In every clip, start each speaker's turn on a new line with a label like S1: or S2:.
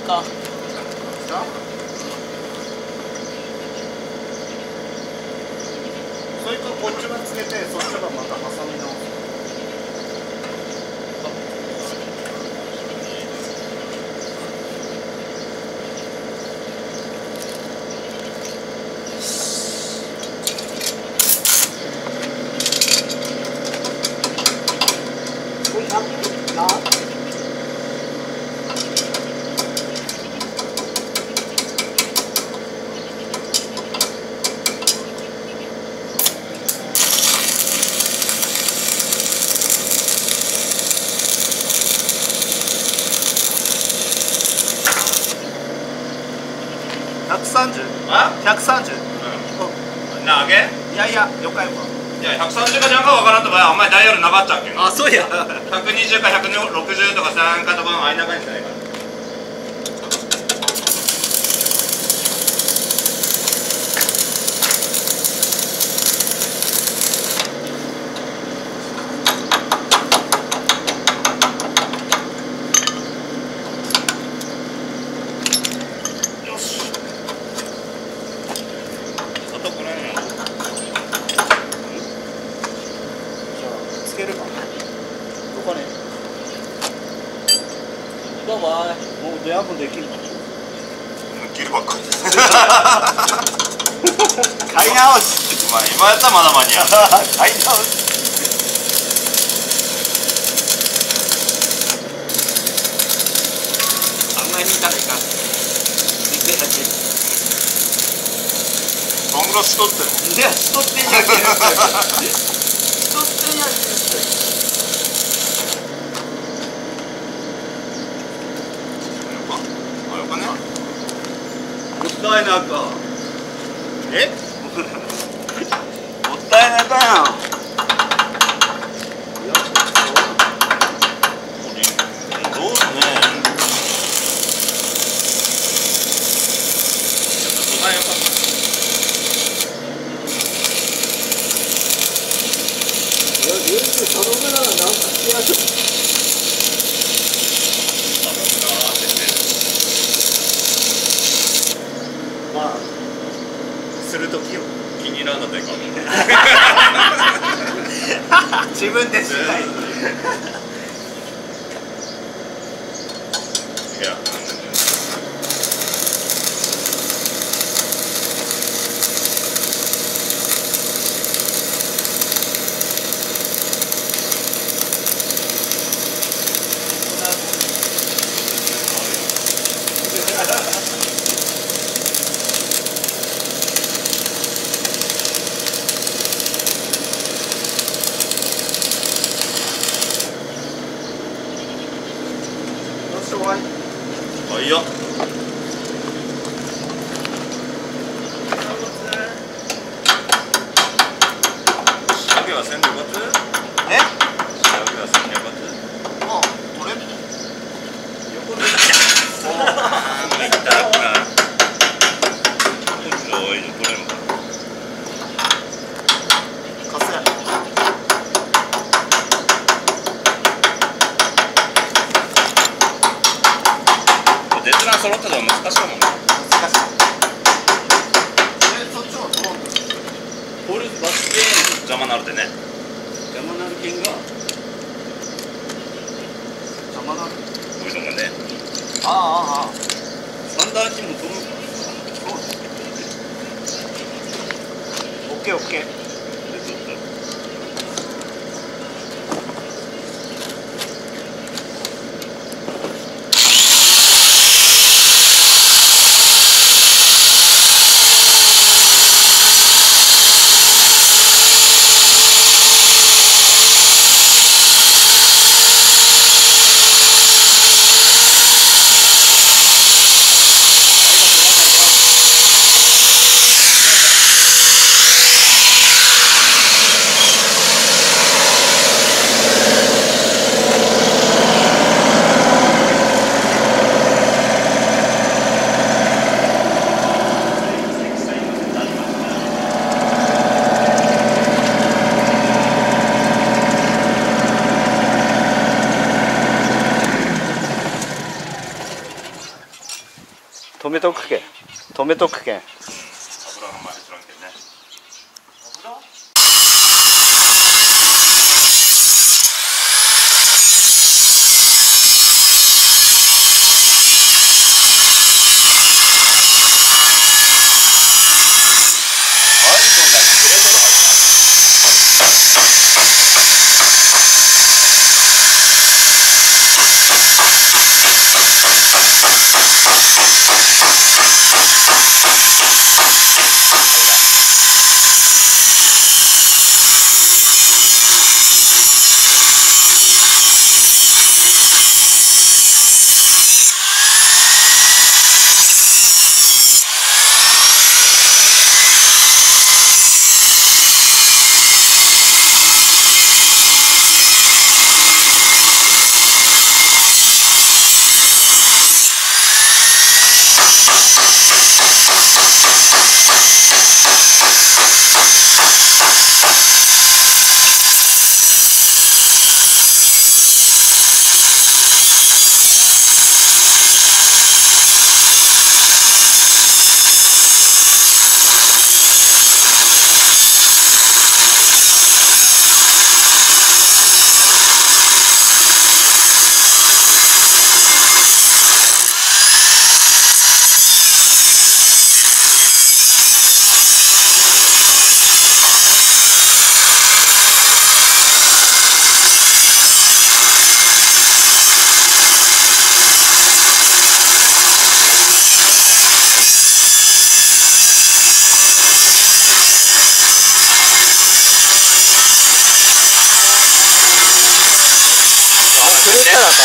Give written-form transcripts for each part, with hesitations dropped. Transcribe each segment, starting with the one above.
S1: た。
S2: それとこっちもつけて、そっちがまた挟み直す。
S1: これ100な。
S2: 130？
S3: あ
S2: 130？
S3: なあげ
S2: いやいや、よかいわ。
S3: いや130かじゃんかわからんとかお前ダイヤルなかったっけ
S2: あ、そうや。
S3: 120か160とか3かとかの間がいいんじゃないかな。
S2: つけるか。どこね。
S1: どうも。
S2: もうドヤもできるか。
S3: 切るばっかりです
S2: 買い直し。
S3: まあ今やったらまだ間に合う
S2: 買い直し。
S1: あんまり見たらいかん。
S3: そんぐらいしとってるもん。
S1: いや、しとってんやんけ。しとってんやんけ。
S3: あよかね。
S2: もったいなか。
S3: え？
S2: もったいなかやん。
S3: どうね。素材よかった。
S1: 頼むならなんかしてやる。
S2: まあするときよ。
S3: 気に入らんだってか。
S2: 自分でしない。
S3: いや。あ、いいよ。仕上げはせんでよかった？
S2: え？
S3: 仕上げはせんでよかった？
S2: あ、これ？
S3: 横で。ああ、見たか。おい、これも。
S2: カスや。
S3: 鉄欄揃ってたら難しいもんね。
S2: 難しい。そっちはどうなんだ。
S1: これバスケ
S3: 邪魔なるでね。
S1: 邪魔なる剣が
S2: 邪魔なる。
S3: おいしょがね。
S2: ああ。
S1: サンダーキも飛ぶから。
S2: そうだ。オッケーオッケー。
S3: でちょっと。
S2: 止めとくけん。止めとくけん。
S3: 油が前入らんけんね。
S1: 油？
S2: 狂ったらか。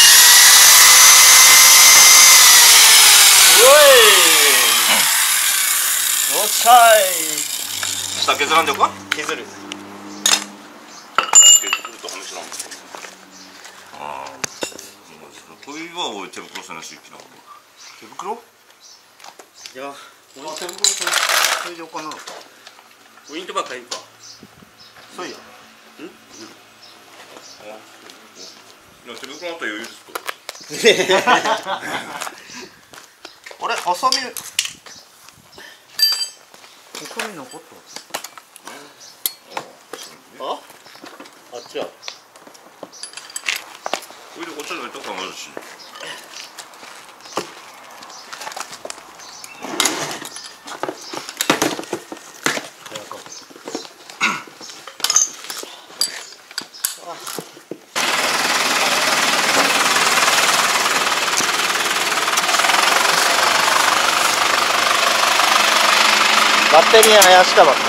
S1: おい。よっしゃい。
S3: 下削らんでよか？
S1: 削る。
S3: 削ると話なんですよ。ああ。こういうは俺手袋せなしきな。手袋？
S1: いや、
S2: 俺手袋それでおかなのか。
S1: ウィントバー買いんか。
S2: そういや。
S3: いや手袋あったら余裕ですと。
S2: 俺ハサミ残った。
S1: あ？あっちや。
S3: これでこっちに置いとくかもあるし。
S2: バッテリー怪しかばっか。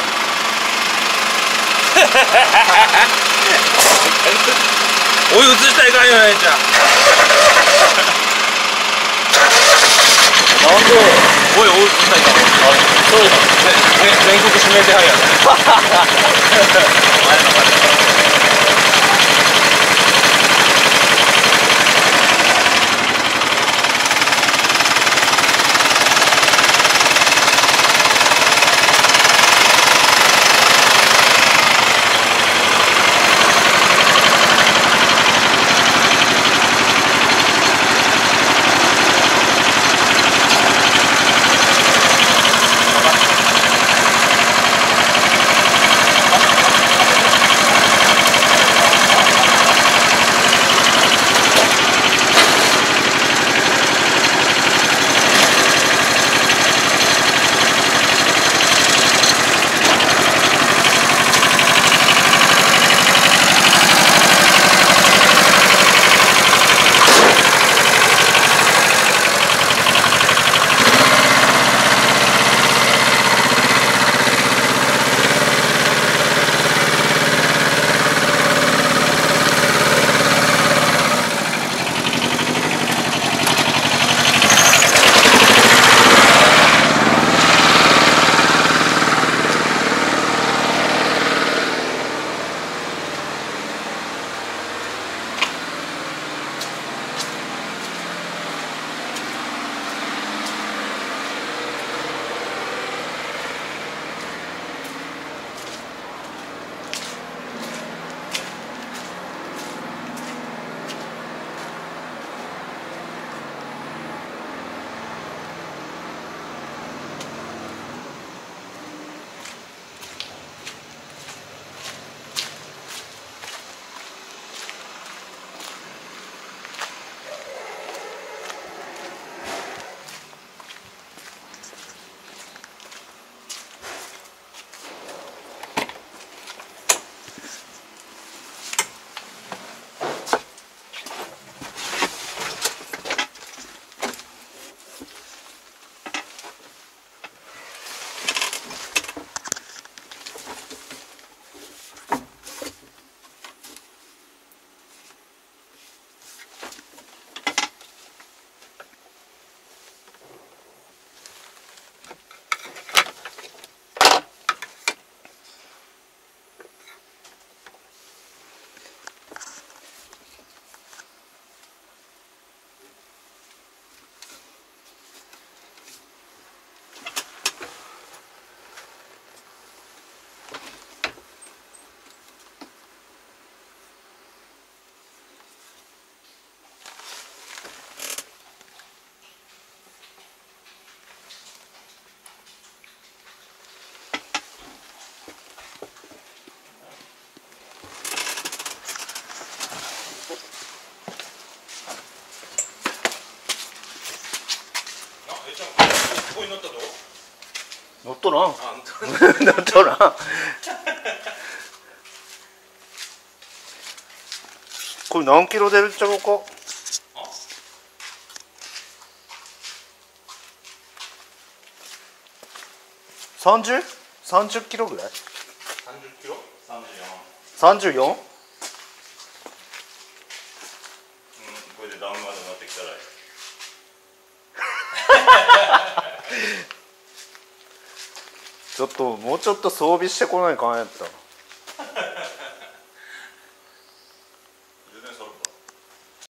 S3: おい映したらいかんよねちゃん。
S2: なんで？
S3: おい映したらいかん。
S2: そういうの。
S3: 全国指名手配やね。
S1: 乗ったと
S2: 乗っとらん
S1: あ、乗った
S2: 乗っとらんこれ何キロ出るっちゃろうか。30キロぐらい。
S1: 30キロ
S2: 34。34？
S3: これでダムまで乗ってきたら
S2: ちょっともうちょっと装備してこないかんやった。